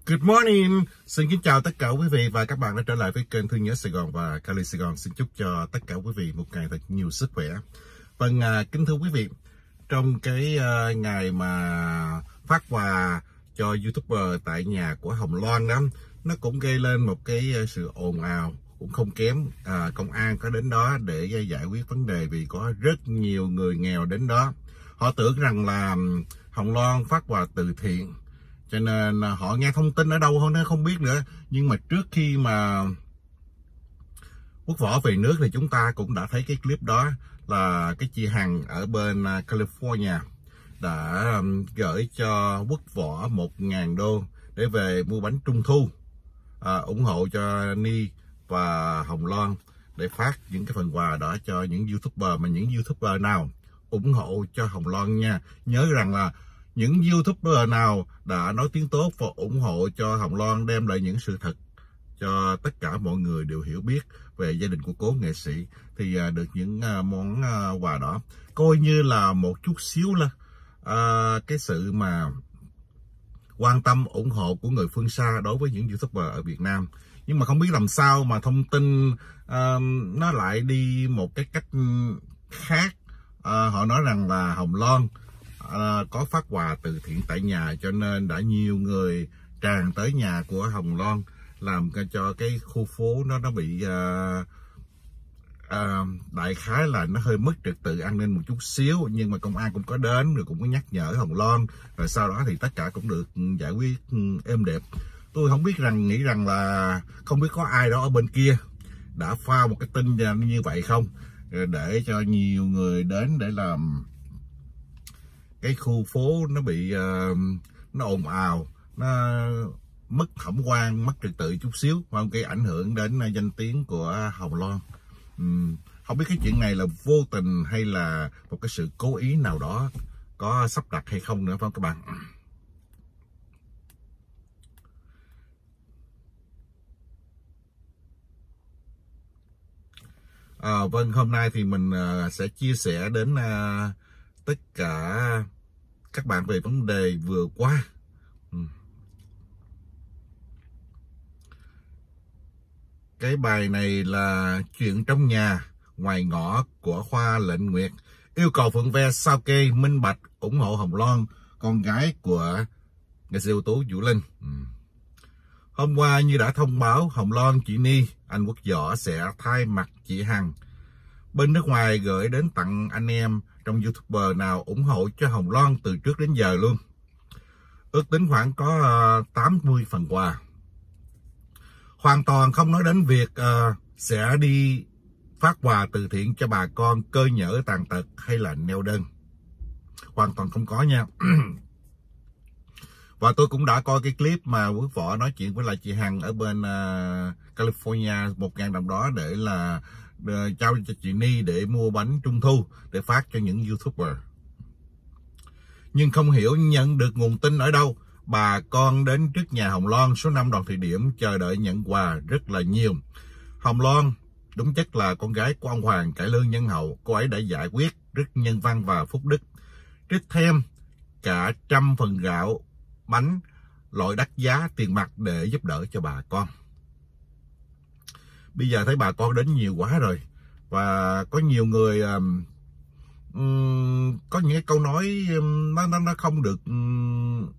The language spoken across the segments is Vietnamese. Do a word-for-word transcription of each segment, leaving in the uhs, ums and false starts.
Good morning, xin kính chào tất cả quý vị và các bạn đã trở lại với kênh Thương Nhớ Sài Gòn và Cali Sài Gòn. Xin chúc cho tất cả quý vị một ngày thật nhiều sức khỏe. Vâng, à, kính thưa quý vị, trong cái uh, ngày mà phát quà cho YouTuber tại nhà của Hồng Loan đó, nó cũng gây lên một cái sự ồn ào cũng không kém. À, công an có đến đó để giải quyết vấn đề vì có rất nhiều người nghèo đến đó. Họ tưởng rằng là Hồng Loan phát quà từ thiện, cho nên họ nghe thông tin ở đâu nó không biết nữa. Nhưng mà trước khi mà Quốc Võ về nước thì chúng ta cũng đã thấy cái clip đó, là cái chị Hằng ở bên California đã gửi cho Quốc Võ một ngàn đô để về mua bánh trung thu, à, ủng hộ cho Ni và Hồng Loan, để phát những cái phần quà đó cho những YouTuber. Mà những YouTuber nào ủng hộ cho Hồng Loan nha, nhớ rằng là những YouTuber nào đã nói tiếng tốt và ủng hộ cho Hồng Loan, đem lại những sự thật cho tất cả mọi người đều hiểu biết về gia đình của cố nghệ sĩ, thì được những món quà đó coi như là một chút xíu là à, cái sự mà quan tâm ủng hộ của người phương xa đối với những YouTuber ở Việt Nam. Nhưng mà không biết làm sao mà thông tin uh, nó lại đi một cái cách khác. Uh, họ nói rằng là Hồng Loan uh, có phát quà từ thiện tại nhà, cho nên đã nhiều người tràn tới nhà của Hồng Loan, làm cho cái khu phố nó nó bị uh, uh, đại khái là nó hơi mất trật tự an ninh một chút xíu. Nhưng mà công an cũng có đến rồi cũng có nhắc nhở Hồng Loan, rồi sau đó thì tất cả cũng được giải quyết êm đẹp. Tôi không biết rằng nghĩ rằng là không biết có ai đó ở bên kia đã pha một cái tin như vậy không, để cho nhiều người đến để làm cái khu phố nó bị uh, nó ồn ào, nó mất thẩm quan, mất trật tự chút xíu, không gây ảnh hưởng đến danh tiếng của Hồng Loan. uhm, Không biết cái chuyện này là vô tình hay là một cái sự cố ý nào đó có sắp đặt hay không nữa, phải không các bạn? À, vâng, hôm nay thì mình uh, sẽ chia sẻ đến uh, tất cả các bạn về vấn đề vừa qua. ừ. Cái bài này là chuyện trong nhà ngoài ngõ của Khoa Lệnh Nguyệt, yêu cầu Phượng Ve sao kê minh bạch ủng hộ Hồng Loan, con gái của nghệ sĩ ưu tú Vũ Linh. ừ. Hôm qua như đã thông báo, Hồng Loan, chị Ni, anh Quốc Võ sẽ thay mặt chị Hằng bên nước ngoài gửi đến tặng anh em trong YouTuber nào ủng hộ cho Hồng Loan từ trước đến giờ luôn. Ước tính khoảng có uh, tám mươi phần quà. Hoàn toàn không nói đến việc uh, sẽ đi phát quà từ thiện cho bà con cơ nhỡ tàn tật hay là neo đơn. Hoàn toàn không có nha. Và tôi cũng đã coi cái clip mà Quốc Võ nói chuyện với lại chị Hằng ở bên uh, California, một ngàn đồng đó để là uh, trao cho chị Ni để mua bánh trung thu để phát cho những YouTuber. Nhưng không hiểu nhận được nguồn tin ở đâu, bà con đến trước nhà Hồng Loan số năm Đoàn Thị Điểm chờ đợi nhận quà rất là nhiều. Hồng Loan đúng chất là con gái của ông Hoàng cải lương nhân hậu, cô ấy đã giải quyết rất nhân văn và phúc đức, trích thêm cả trăm phần gạo, bánh, loại đắt giá tiền mặt để giúp đỡ cho bà con. Bây giờ thấy bà con đến nhiều quá rồi, và có nhiều người um, um, có những cái câu nói um, nó, nó, nó không được um,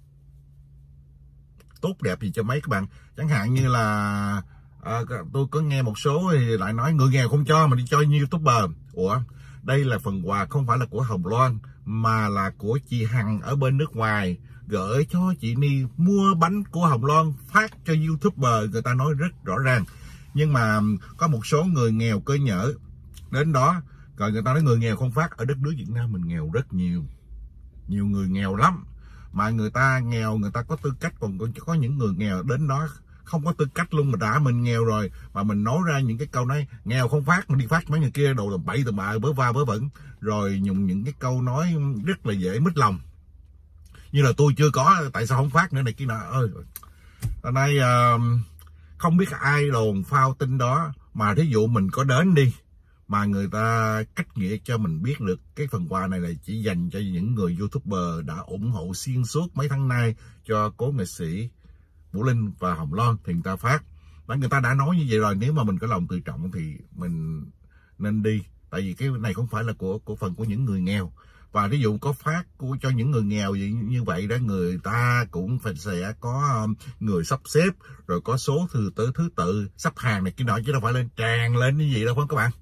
tốt đẹp gì cho mấy các bạn. Chẳng hạn như là à, tôi có nghe một số thì lại nói người nghèo không cho mà đi cho như YouTuber. Ủa, đây là phần quà không phải là của Hồng Loan mà là của chị Hằng ở bên nước ngoài gửi cho chị Ni mua bánh của Hồng Loan phát cho YouTuber. Người ta nói rất rõ ràng. Nhưng mà có một số người nghèo cơ nhỡ đến đó, rồi người ta nói người nghèo không phát. Ở đất nước Việt Nam mình nghèo rất nhiều, nhiều người nghèo lắm, mà người ta nghèo người ta có tư cách, còn có những người nghèo đến đó không có tư cách luôn. Mà đã mình nghèo rồi mà mình nói ra những cái câu nói nghèo không phát, mình đi phát mấy người kia đồ làm bậy tầm bạ, vớ va vớ vẩn, rồi dùng những cái câu nói rất là dễ mít lòng, như là tôi chưa có tại sao không phát nữa này kia nọ. Ơi, hôm nay uh, không biết ai đồn phao tin đó, mà thí dụ mình có đến đi mà người ta cách nghĩa cho mình biết được cái phần quà này là chỉ dành cho những người YouTuber đã ủng hộ xuyên suốt mấy tháng nay cho cố nghệ sĩ Vũ Linh và Hồng Loan thì người ta phát. Và người ta đã nói như vậy rồi, nếu mà mình có lòng tự trọng thì mình nên đi. Tại vì cái này không phải là của của phần của những người nghèo. Và ví dụ có phát của cho những người nghèo vậy, như vậy đó, người ta cũng phải sẽ có người sắp xếp, rồi có số thứ tự thứ tự sắp hàng này kia nọ, chứ đâu phải lên tràn lên như vậy đâu phải các bạn.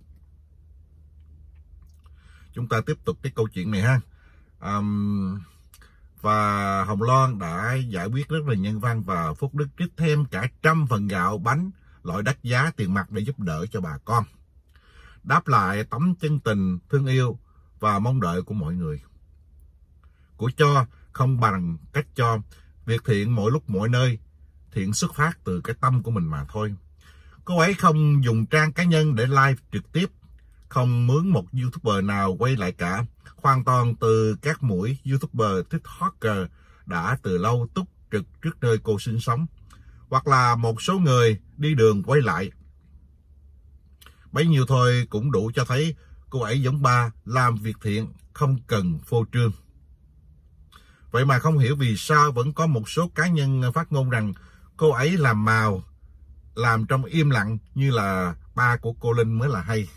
Chúng ta tiếp tục cái câu chuyện này ha. Um, và Hồng Loan đã giải quyết rất là nhân văn, và Phúc Đức trích thêm cả trăm phần gạo, bánh, loại đắt giá, tiền mặt để giúp đỡ cho bà con, đáp lại tấm chân tình thương yêu và mong đợi của mọi người. Của cho không bằng cách cho. Việc thiện mỗi lúc mỗi nơi, thiện xuất phát từ cái tâm của mình mà thôi. Cô ấy không dùng trang cá nhân để live trực tiếp, không mướn một YouTuber nào quay lại cả, hoàn toàn từ các mũi YouTuber, TikToker đã từ lâu túc trực trước nơi cô sinh sống, hoặc là một số người đi đường quay lại. Bấy nhiêu thôi cũng đủ cho thấy cô ấy giống ba, làm việc thiện không cần phô trương. Vậy mà không hiểu vì sao vẫn có một số cá nhân phát ngôn rằng cô ấy làm màu, làm trong im lặng như là ba của cô Linh mới là hay.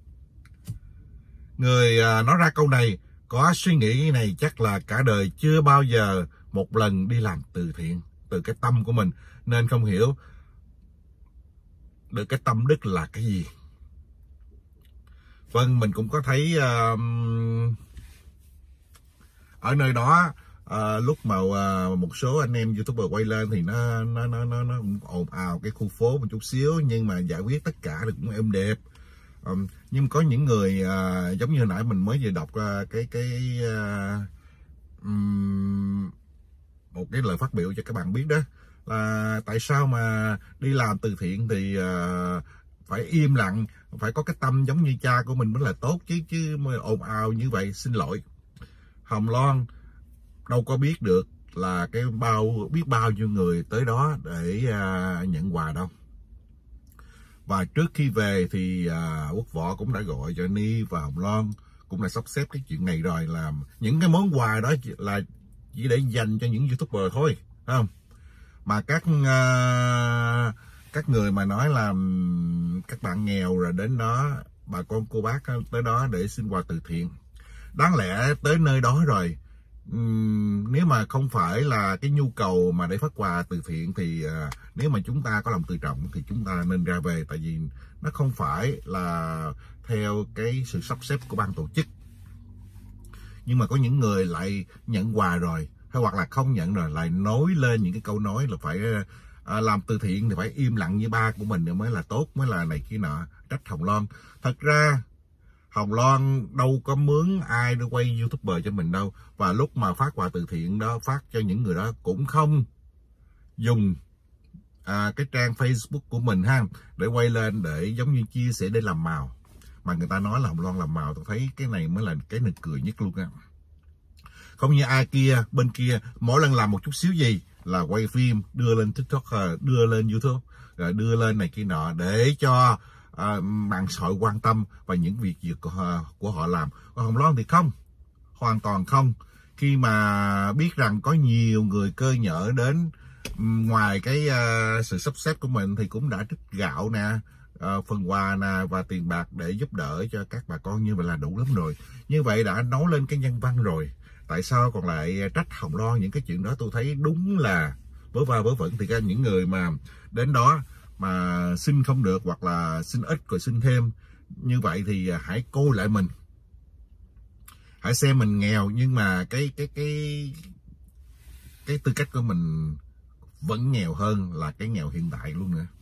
Người nói ra câu này có suy nghĩ này chắc là cả đời chưa bao giờ một lần đi làm từ thiện từ cái tâm của mình, nên không hiểu được cái tâm đức là cái gì. Vâng, mình cũng có thấy uh, ở nơi đó uh, lúc mà uh, một số anh em YouTuber quay lên thì nó nó nó nó nó cũng ồn ào cái khu phố một chút xíu, nhưng mà giải quyết tất cả thì cũng êm đẹp. Um, nhưng có những người uh, giống như nãy mình mới vừa đọc uh, cái cái uh, um, một cái lời phát biểu cho các bạn biết đó, là tại sao mà đi làm từ thiện thì uh, phải im lặng, phải có cái tâm giống như cha của mình mới là tốt chứ, chứ mà ồn ào như vậy. Xin lỗi, Hồng Loan đâu có biết được là cái bao biết bao nhiêu người tới đó để uh, nhận quà đâu. Và trước khi về thì uh, Quốc Võ cũng đã gọi cho Ni và Hồng Loan, cũng đã sắp xếp cái chuyện này rồi, làm những cái món quà đó là chỉ để dành cho những YouTuber thôi, không? Mà các uh, các người mà nói là các bạn nghèo rồi đến đó, bà con cô bác tới đó để xin quà từ thiện, đáng lẽ tới nơi đó rồi, um, nếu mà không phải là cái nhu cầu mà để phát quà từ thiện thì uh, nếu mà chúng ta có lòng tự trọng thì chúng ta nên ra về, tại vì nó không phải là theo cái sự sắp xếp của ban tổ chức. Nhưng mà có những người lại nhận quà rồi, hay hoặc là không nhận rồi, lại nói lên những cái câu nói là phải à, làm từ thiện thì phải im lặng như ba của mình mới là tốt, mới là này kia nọ, trách Hồng Loan. Thật ra Hồng Loan đâu có mướn ai để quay YouTuber cho mình đâu. Và lúc mà phát quà từ thiện đó, phát cho những người đó cũng không dùng à, cái trang Facebook của mình ha, để quay lên để giống như chia sẻ để làm màu. Mà người ta nói là Hồng Loan làm màu, tôi thấy cái này mới là cái nực cười nhất luôn á. Không như ai kia, bên kia mỗi lần làm một chút xíu gì là quay phim, đưa lên TikTok, đưa lên YouTube, rồi đưa lên này kia nọ để cho uh, mạng xã hội quan tâm và những việc gì của, của họ làm. Còn Hồng Loan thì không, hoàn toàn không. Khi mà biết rằng có nhiều người cơ nhở đến, ngoài cái uh, sự sắp xếp của mình thì cũng đã trích gạo nè, uh, phần quà nè và tiền bạc để giúp đỡ cho các bà con, như vậy là đủ lắm rồi. Như vậy đã nói lên cái nhân văn rồi. Tại sao còn lại trách Hồng Loan những cái chuyện đó? Tôi thấy đúng là vớ va vớ vẩn. Thì ra những người mà đến đó mà xin không được, hoặc là xin ít rồi xin thêm, như vậy thì hãy coi lại mình, hãy xem mình nghèo nhưng mà cái cái cái cái tư cách của mình vẫn nghèo hơn là cái nghèo hiện tại luôn nữa.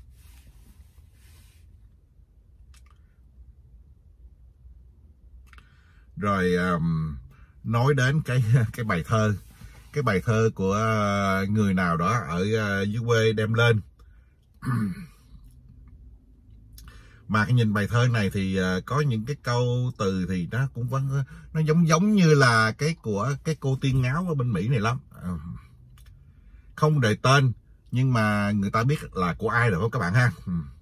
Rồi um, nói đến cái cái bài thơ, cái bài thơ của người nào đó ở dưới quê đem lên. Mà cái nhìn bài thơ này thì có những cái câu từ thì nó cũng vẫn nó giống giống như là cái của cái cô tiên ngáo ở bên Mỹ này lắm. Không đề tên nhưng mà người ta biết là của ai rồi các bạn ha.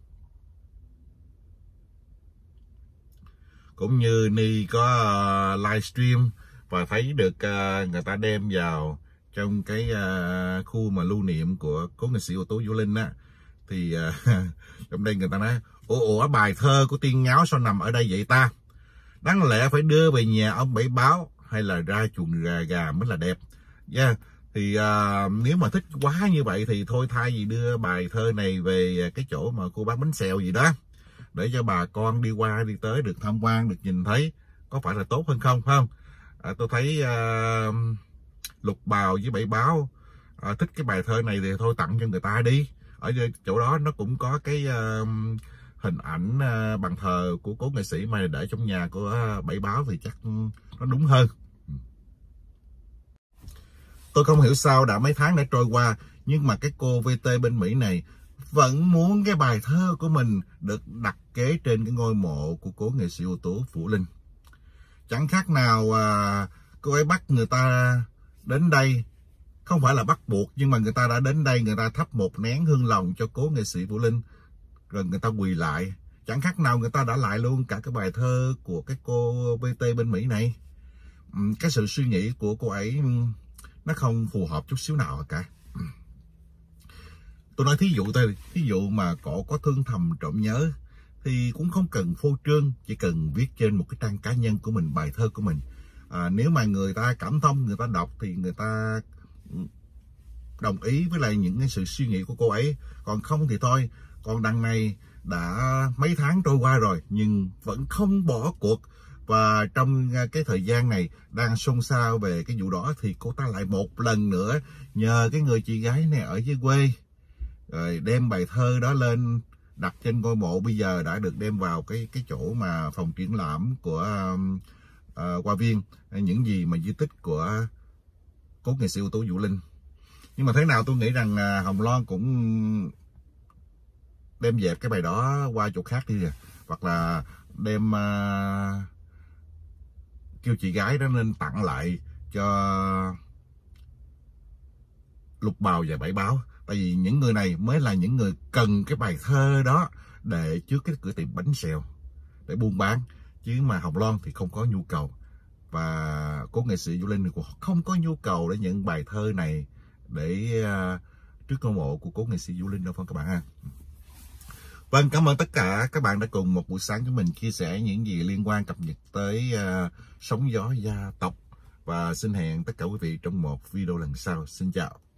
Cũng như Ni có uh, livestream và thấy được uh, người ta đem vào trong cái uh, khu mà lưu niệm của cố nghệ sĩ ưu tú Vũ Linh á, thì uh, trong đây người ta nói ủa, ủa bài thơ của Tiên Nháo sao nằm ở đây vậy ta? Đáng lẽ phải đưa về nhà ông Bảy Báo hay là ra chuồng gà gà mới là đẹp. Yeah. Thì uh, nếu mà thích quá như vậy thì thôi, thay vì đưa bài thơ này về cái chỗ mà cô bán bánh xèo gì đó, để cho bà con đi qua đi tới được tham quan, được nhìn thấy, có phải là tốt hơn không? Phải không? À, tôi thấy uh, Lục Bào với Bảy Báo uh, thích cái bài thơ này thì thôi tặng cho người ta đi. Ở chỗ đó nó cũng có cái uh, hình ảnh uh, bàn thờ của cố nghệ sĩ, mà để trong nhà của uh, Bảy Báo thì chắc nó đúng hơn. Tôi không hiểu sao đã mấy tháng đã trôi qua, nhưng mà cái cô vê tê bên Mỹ này vẫn muốn cái bài thơ của mình được đặt kế trên cái ngôi mộ của cố nghệ sĩ ưu tú Vũ Linh. Chẳng khác nào à, cô ấy bắt người ta đến đây, không phải là bắt buộc, nhưng mà người ta đã đến đây, người ta thắp một nén hương lòng cho cố nghệ sĩ Vũ Linh, rồi người ta quỳ lại. Chẳng khác nào người ta đã lại luôn cả cái bài thơ của cái cô vê tê bên Mỹ này. Cái sự suy nghĩ của cô ấy nó không phù hợp chút xíu nào cả. Tôi nói thí dụ thôi, thí dụ mà cậu có thương thầm trộm nhớ thì cũng không cần phô trương, chỉ cần viết trên một cái trang cá nhân của mình bài thơ của mình. À, nếu mà người ta cảm thông, người ta đọc thì người ta đồng ý với lại những cái sự suy nghĩ của cô ấy. Còn không thì thôi. Còn đằng này đã mấy tháng trôi qua rồi nhưng vẫn không bỏ cuộc. Và trong cái thời gian này đang xôn xao về cái vụ đó thì cô ta lại một lần nữa nhờ cái người chị gái này ở dưới quê, rồi đem bài thơ đó lên đặt trên ngôi mộ. Bây giờ đã được đem vào cái cái chỗ mà phòng triển lãm của uh, Hoa Viên, những gì mà di tích của cố nghệ sĩ ưu tú Vũ Linh. Nhưng mà thế nào tôi nghĩ rằng uh, Hồng Loan cũng đem dẹp cái bài đó qua chỗ khác đi rồi, hoặc là đem uh, kêu chị gái đó nên tặng lại cho Lục Bào và Bảy Báo. Tại vì những người này mới là những người cần cái bài thơ đó để trước cái cửa tiệm bánh xèo để buôn bán, chứ mà Hồng Loan thì không có nhu cầu, và cố nghệ sĩ Vũ Linh cũng không có nhu cầu để nhận bài thơ này để uh, trước ngôi mộ của cố nghệ sĩ Vũ Linh đâu, phải các bạn ha. Vâng, cảm ơn tất cả các bạn đã cùng một buổi sáng của mình chia sẻ những gì liên quan cập nhật tới uh, sóng gió gia tộc, và xin hẹn tất cả quý vị trong một video lần sau. Xin chào.